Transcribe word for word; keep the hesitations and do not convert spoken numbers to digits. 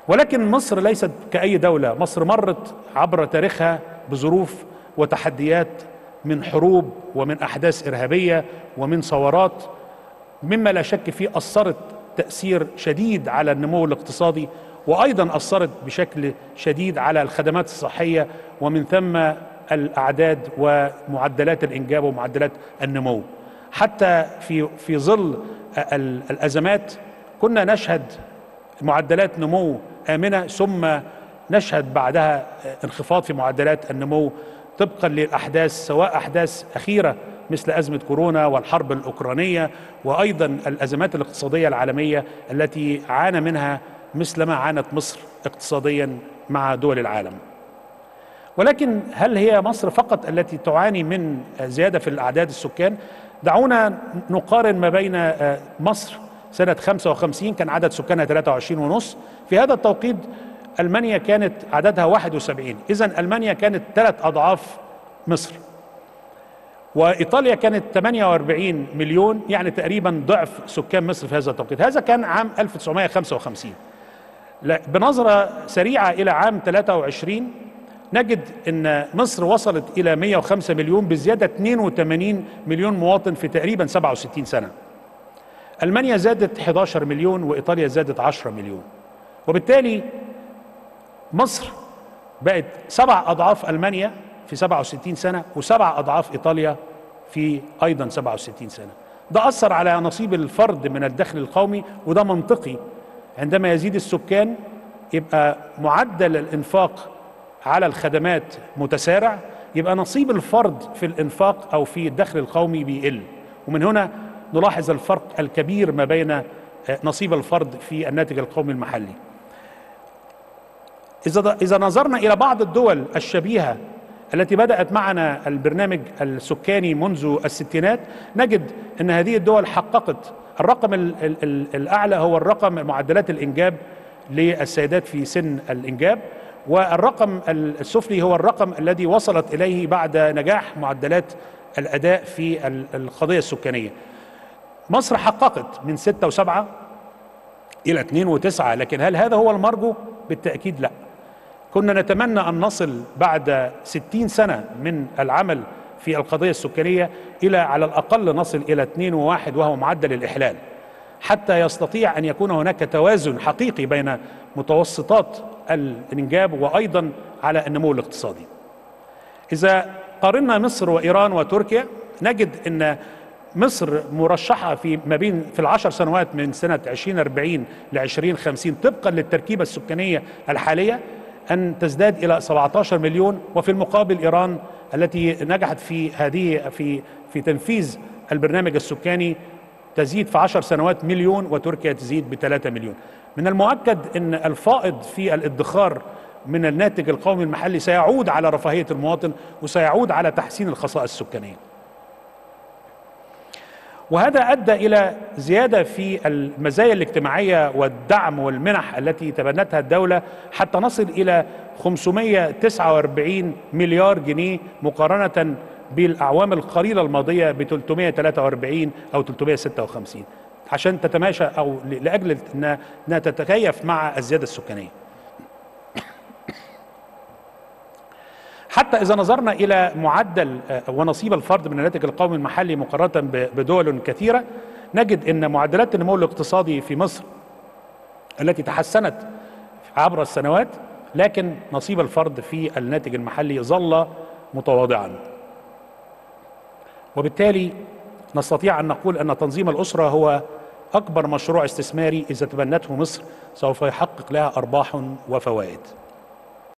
ولكن مصر ليست كأي دولة. مصر مرت عبر تاريخها بظروف وتحديات من حروب ومن أحداث إرهابية ومن ثورات، مما لا شك فيه أثرت تأثير شديد على النمو الاقتصادي، وأيضا أثرت بشكل شديد على الخدمات الصحية، ومن ثم الأعداد ومعدلات الإنجاب ومعدلات النمو. حتى في في ظل الأزمات كنا نشهد معدلات نمو آمنة، ثم نشهد بعدها انخفاض في معدلات النمو طبقا للأحداث، سواء أحداث أخيرة مثل أزمة كورونا والحرب الأوكرانية، وأيضا الأزمات الاقتصادية العالمية التي عانى منها مثلما عانت مصر اقتصاديا مع دول العالم. ولكن هل هي مصر فقط التي تعاني من زيادة في الأعداد السكان؟ دعونا نقارن ما بين مصر سنة خمسة وخمسين كان عدد سكانها ثلاثة وعشرين ونص، في هذا التوقيت ألمانيا كانت عددها واحد وسبعين، إذن ألمانيا كانت ثلاث أضعاف مصر. وإيطاليا كانت ثمانية وأربعين مليون، يعني تقريبا ضعف سكان مصر في هذا التوقيت. هذا كان عام ألف وتسعمائة وخمسة وخمسين. بنظرة سريعة إلى عام ثلاثة وعشرين نجد أن مصر وصلت إلى مئة وخمسة مليون بزيادة اثنين وثمانين مليون مواطن في تقريبا سبعة وستين سنة. ألمانيا زادت أحد عشر مليون وإيطاليا زادت عشرة مليون، وبالتالي مصر بقت سبع أضعاف ألمانيا في سبعة وستين سنة، وسبع أضعاف إيطاليا في أيضا سبعة وستين سنة. ده أثر على نصيب الفرد من الدخل القومي، وده منطقي. عندما يزيد السكان يبقى معدل الإنفاق على الخدمات متسارع، يبقى نصيب الفرد في الإنفاق أو في الدخل القومي بيقل، ومن هنا نلاحظ الفرق الكبير ما بين نصيب الفرد في الناتج القومي المحلي. إذا إذا نظرنا إلى بعض الدول الشبيهة التي بدأت معنا البرنامج السكاني منذ الستينات، نجد أن هذه الدول حققت الرقم الأعلى هو الرقم معدلات الإنجاب للسيدات في سن الإنجاب، والرقم السفلي هو الرقم الذي وصلت إليه بعد نجاح معدلات الأداء في القضية السكانية. مصر حققت من ستة وسبعة إلى اثنين وتسعة، لكن هل هذا هو المرجو؟ بالتأكيد لا. كنا نتمنى أن نصل بعد ستين سنة من العمل في القضية السكانية إلى على الأقل نصل إلى اثنين وواحد وهو معدل الإحلال، حتى يستطيع أن يكون هناك توازن حقيقي بين متوسطات الإنجاب وأيضا على النمو الاقتصادي. إذا قارنا مصر وإيران وتركيا نجد أن مصر مرشحة في ما بين في العشر سنوات من سنة ألفين وأربعين ل ألفين وخمسين طبقا للتركيبة السكانية الحالية أن تزداد إلى سبعة عشر مليون، وفي المقابل إيران التي نجحت في هذه في في تنفيذ البرنامج السكاني تزيد في عشر سنوات مليون، وتركيا تزيد بثلاثة مليون. من المؤكد أن الفائض في الادخار من الناتج القومي المحلي سيعود على رفاهية المواطن وسيعود على تحسين الخصائص السكانية، وهذا أدى إلى زيادة في المزايا الاجتماعية والدعم والمنح التي تبنتها الدولة حتى نصل إلى خمسمائة وتسعة وأربعين مليار جنيه مقارنة بالأعوام القليلة الماضية ب ثلاثمائة وثلاثة وأربعين أو ثلاثمائة وستة وخمسين، عشان تتماشى أو لأجل أنها تتكيف مع الزيادة السكانية. حتى إذا نظرنا إلى معدل ونصيب الفرد من الناتج القومي المحلي مقارنة بدول كثيرة، نجد أن معدلات النمو الاقتصادي في مصر التي تحسنت عبر السنوات، لكن نصيب الفرد في الناتج المحلي ظل متواضعا. وبالتالي نستطيع أن نقول أن تنظيم الأسرة هو أكبر مشروع استثماري إذا تبنته مصر سوف يحقق لها أرباح وفوائد.